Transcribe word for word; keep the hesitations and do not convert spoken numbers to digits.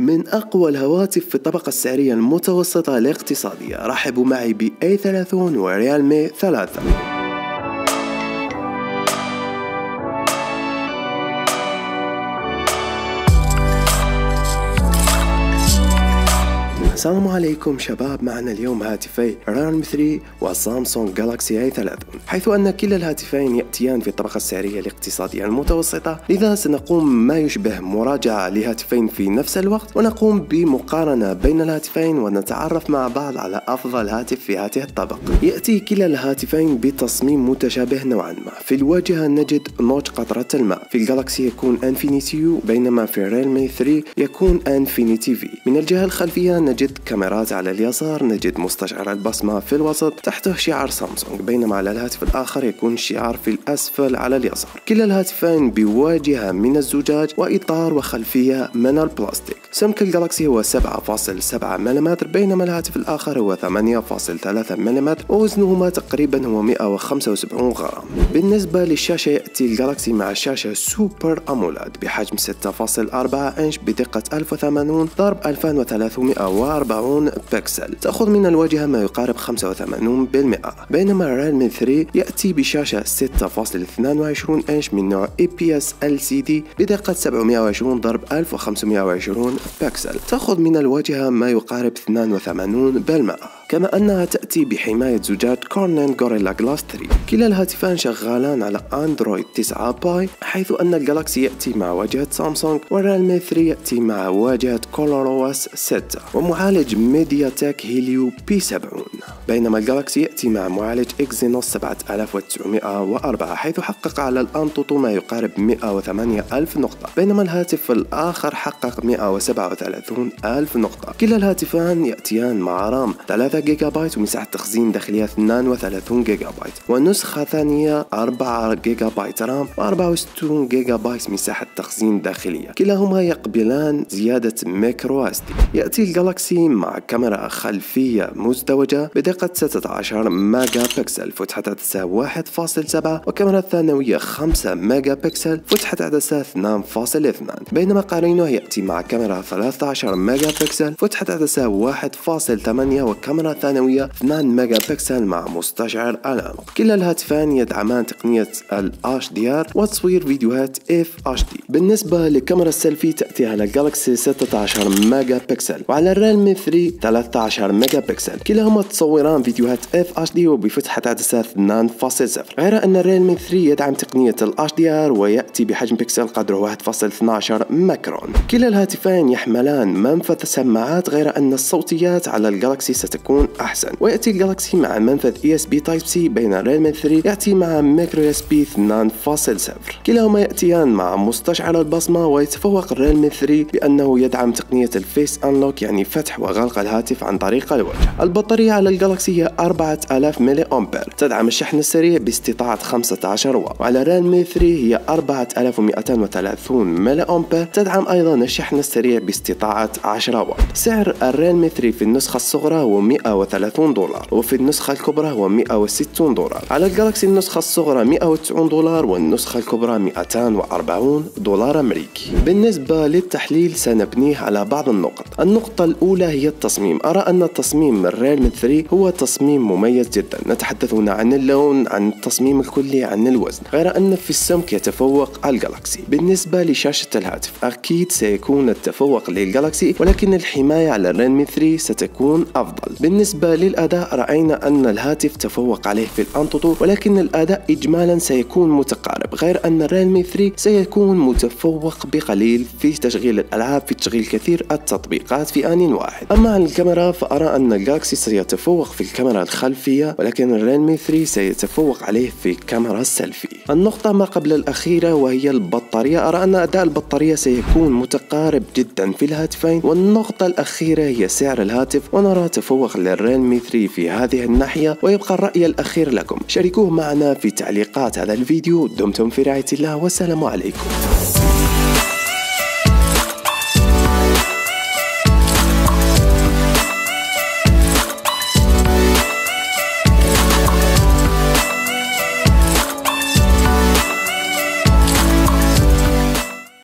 من أقوى الهواتف في الطبقة السعرية المتوسطة الاقتصادية. رحبوا معي ب إيه ثلاثين وريالمي ثلاثة. السلام عليكم شباب، معنا اليوم هاتفي ريالمي ثلاثة وسامسونج جالاكسي إيه ثلاثين، حيث أن كلا الهاتفين يأتيان في الطبقة السعرية الاقتصادية المتوسطة. لذا سنقوم ما يشبه مراجعة لهاتفين في نفس الوقت، ونقوم بمقارنة بين الهاتفين ونتعرف مع بعض على أفضل هاتف في هذه الطبقة. يأتي كلا الهاتفين بتصميم متشابه نوعا ما. في الواجهة نجد نوتش قطرة الماء، في الجالاكسي يكون انفينيتي يو، بينما في ريالمي ثلاثة يكون انفينيتي في. من الجهة الخلفية نجد كاميرات على اليسار، نجد مستشعر البصمة في الوسط تحته شعار سامسونج، بينما على الهاتف الآخر يكون شعار في الأسفل على اليسار. كلا الهاتفين بواجهة من الزجاج وإطار وخلفية من البلاستيك. سمك الجالاكسي هو سبعة فاصلة سبعة ملم، بينما الهاتف الآخر هو ثمانية فاصلة ثلاثة ملم، ووزنهما تقريبا هو مئة وخمسة وسبعين غرام. بالنسبة للشاشة يأتي الجالاكسي مع شاشة سوبر أمولاد بحجم ستة فاصلة أربعة إنش بدقة ألف وثمانين ضرب ألفين وثلاثمئة وأربعين بكسل، تأخذ من الواجهة ما يقارب خمسة وثمانين بالمئة. بينما ريالمي ثلاثة يأتي بشاشة ستة فاصلة اثنين وعشرين إنش من نوع إي بي إس إل سي دي بدقة سبعمئة وعشرين ضرب ألف وخمسمئة وعشرين بكسل، تأخذ من الواجهة ما يقارب اثنين وثمانين بالمئة. كما أنها تأتي بحماية زجاج كورنينج غوريلا جلاس ثلاثة. كلا الهاتفان شغالان على أندرويد تسعة باي، حيث أن الجالاكسي يأتي مع واجهة سامسونج والريالمي ثلاثة يأتي مع واجهة كولوروس ستة ومعالج ميديا تك هيليو بي سبعين، بينما الجالاكسي يأتي مع معالج إكزينوس سبعة آلاف وتسعمئة وأربعة، حيث حقق على الأنطوطو ما يقارب مئة وثمانية ألف نقطة، بينما الهاتف الآخر حقق مئة وسبعة وثلاثين ألف نقطة. كلا الهاتفان يأتيان مع رام ثلاثة جيجا بايت ومساحة تخزين داخلية اثنين وثلاثين جيجا بايت، ونسخة ثانية أربعة جيجا بايت رام وأربعة وستين جيجا بايت مساحة تخزين داخلية. كلاهما يقبلان زيادة ميكرو إس دي. يأتي الجالاكسي مع كاميرا خلفية مزدوجة بدقة ستة عشر ميجا بكسل فتحة عدسة واحد فاصلة سبعة، وكاميرا ثانوية خمسة ميجا بكسل فتحة عدسة اثنين فاصلة اثنين، بينما قرينه يأتي مع كاميرا ثلاثة عشر ميجا بكسل فتحة عدسة واحد فاصلة ثمانية وكاميرا ثانوية اثنين ميجا بكسل مع مستشعر الأنف. كلا الهاتفان يدعمان تقنية ال إتش دي آر وتصوير فيديوهات إف إتش دي. بالنسبة لكاميرا السيلفي تأتي على الجالاكسي ستة عشر ميجا بكسل وعلى الريالمي ثلاثة ثلاثة عشر ميجا بكسل، كلاهما تصوران فيديوهات إف إتش دي وبفتحة عدسة اثنين فاصلة صفر، غير أن الريالمي ثلاثة يدعم تقنية ال إتش دي آر ويأتي بحجم بكسل قدره واحد فاصلة اثني عشر ماكرون. كلا الهاتفين يحملان منفذ سماعات، غير أن الصوتيات على الجالاكسي ستكون أحسن، ويأتي الجالاكسي مع منفذ إي إس بي تايب سي، بين الريالمي ثلاثة يأتي مع ميكرو إس بي اثنين فاصلة صفر. كلاهما يأتيان مع مستشعر البصمة، ويتفوق الريالمي ثلاثة بأنه يدعم تقنية الفيس أنلوك، يعني فتح وغلق الهاتف عن طريق الوجه. البطارية على الجالاكسي هي أربعة آلاف ملي أمبير، تدعم الشحن السريع باستطاعة خمسة عشر واط، وعلى الريالمي ثلاثة هي أربعة آلاف ومئتين وثلاثين ملي أمبير، تدعم أيضا الشحن السريع باستطاعة عشرة واط. سعر الريالمي ثلاثة في النسخة الصغرى هو مئة وثلاثين دولار، وفي النسخة الكبرى هو مئة وستين دولار. على الجالاكسي النسخة الصغرى مئة وتسعين دولار، والنسخة الكبرى مئتين وأربعين دولار أمريكي. بالنسبة للتحليل سنبنيه على بعض النقط. النقطة الأولى هي التصميم. أرى أن تصميم الريالمي ثلاثة هو تصميم مميز جدا. نتحدث هنا عن اللون، عن التصميم الكلي، عن الوزن، غير أن في السمك يتفوق الجالاكسي. بالنسبة لشاشة الهاتف أكيد سيكون التفوق للجالاكسي، ولكن الحماية على الريالمي ثلاثة ستكون أفضل. بالنسبة للأداء رأينا أن الهاتف تفوق عليه في الأنطوطو، ولكن الأداء إجمالا سيكون متقارب، غير أن الريالمي ثلاثة سيكون متفوق بقليل في تشغيل الألعاب، في تشغيل كثير التطبيقات في آن واحد. أما عن الكاميرا فأرى أن الجالاكسي سيتفوق في الكاميرا الخلفية، ولكن الريالمي ثلاثة سيتفوق عليه في كاميرا السيلفي. النقطة ما قبل الأخيرة وهي البطارية، أرى أن أداء البطارية سيكون متقارب جدا في الهاتفين. والنقطة الأخيرة هي سعر الهاتف، ونرى تفوق للريالمي ثلاثة في هذه الناحية. ويبقى الرأي الأخير لكم، شاركوه معنا في تعليقات هذا الفيديو. دمتم في رعاية الله، والسلام عليكم.